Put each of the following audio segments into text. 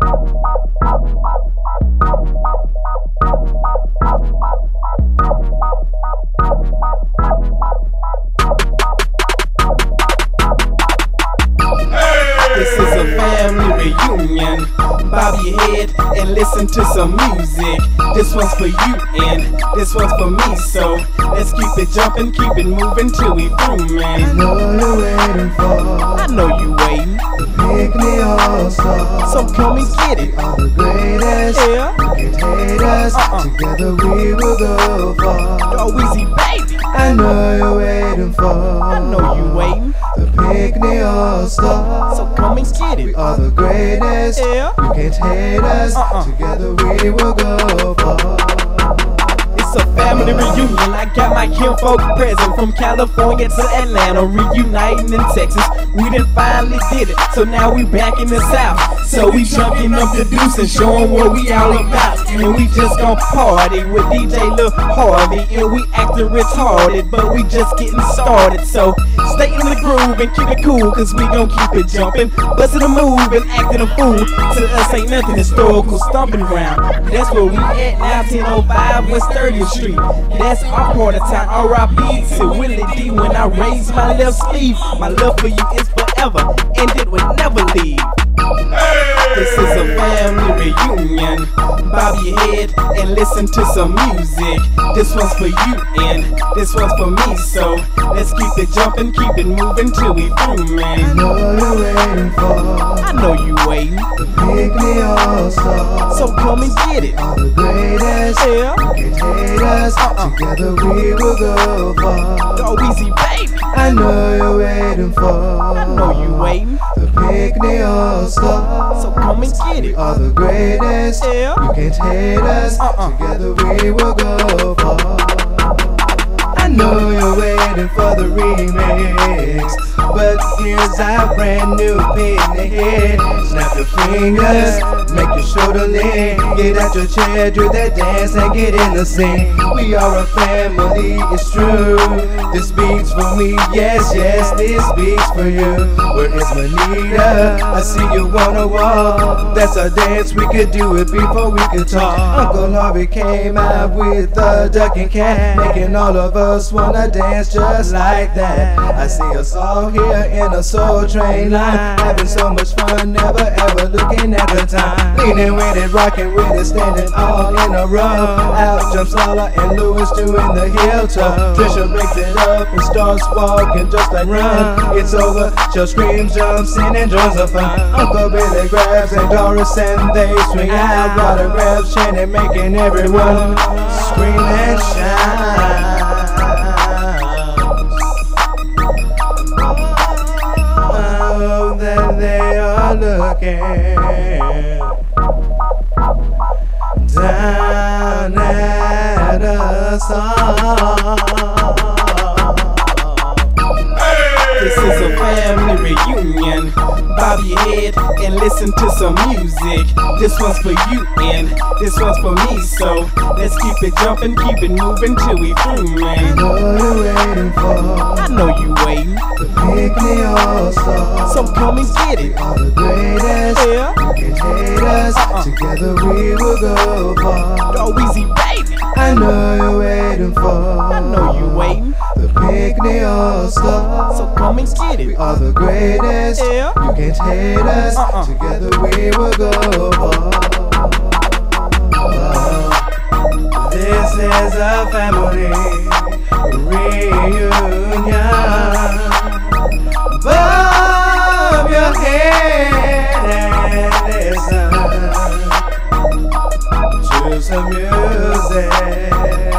This is a family reunion. Bob your head and listen to some music. This one's for you and this one's for me. So let's keep it jumping, keep it moving till we through, man. I know you're waiting for. I know you waiting. Pick me all-star. So come and get it. We are the greatest. Yeah. You can't hate us. Together we will go far. Oh, Weezy, baby. I know you're waiting for. I know you waiting. The Pickney All-Star. So come and get We it. are the greatest. Yeah. You can't hate us. Together we will go far. It's a family reunion. I got my kinfolk present from California to Atlanta, reuniting in Texas. We done finally did it, so now we back in the South. So we junking up the deuce and showing what we all about. And we just gon' party with DJ Lil Harvey. And we acting retarded, but we just getting started. So stay in the groove and keep it cool, cause we gon' keep it jumping. Bustin' a move and acting a fool. To us ain't nothing historical stomping ground. That's where we at now, 1005 West 30th Street. That's our part of town. R.I.P. to Willie D when I raise my left sleeve. My love for you is forever, and it will never leave. This is a family reunion. Bob your head and listen to some music. This one's for you and this one's for me. So let's keep it jumping, keep it moving till we through, I man. know you're waiting for. I know you waiting. The Pickney All-Star. So come and get it. Are the greatest. Yeah. You can't hate us. Together we will go far. Oh, Weezy, baby. I know you're waiting for. I know you waiting. The Pickney All-Star. So come and get We it. are the greatest. Yeah. You can't hate us. Together we will go far. I know you're waiting for the remix, but here's our brand new Pickney hit. Snap your fingers, make your shoulder lean. Get out your chair, do that dance and get in the scene. We are a family, it's true. This beats for me, yes, yes, this beats for you. Where is Manita? I see you on the wall. That's a dance, we could do it before we could talk. Uncle Harvey came out with a duck and cat, making all of us wanna dance just like that. I see us all here in a Soul Train line, having so much fun, never ever looking at the time. Leaning with it, rocking with it, standing all in a row. Out jumps Lala and Lewis doing the heel toe. Trisha breaks it up and starts walking just like run. It's over, she'll scream, jumps in and joins the fun. Uncle Billy grabs and Doris and they swing out. Water grabs Shannon, making everyone scream and shout. Oh, that they are looking down at us all. This is a family reunion. Bob your head and listen to some music. This one's for you and this one's for me. So let's keep it jumping, keep it moving till we through, I man. know you're waiting for. I know you waiting. The Pickney All-Star. So come and get it. We are the greatest. Yeah. You can't hate us. Together we will go far. Oh, Weezy, baby. I know you're waiting for. I know you waiting. The Pickney All-Star. So come and get We it. are the greatest. Yeah. You can't hate us. Together we will go far. This is a family reunion. Bob your head and listen to some music.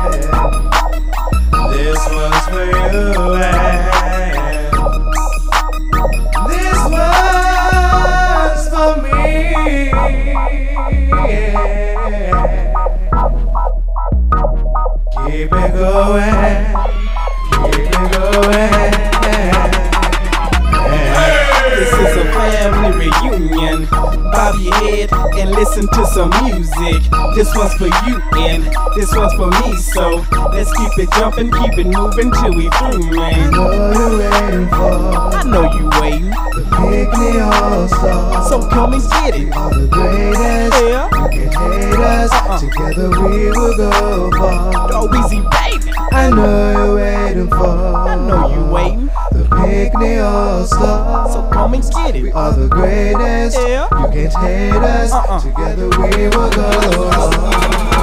This one's for you and this one's for me. Keep it going, keep it going. This is a family reunion. bob your head and listen to some music. This one's for you and this one's for me. So let's keep it jumping, keep it moving till we through, man. What you waiting for? I know you waiting. The Pickney All-Stars. So come and get it. We are the greatest. Yeah. You can hate us. Together we will go far. Go easy, baby. I know you're waiting for. I know you waiting. The Pickney All-Stars. So come and get it. We are the greatest. Yeah. You can't hate us. Together we will go far.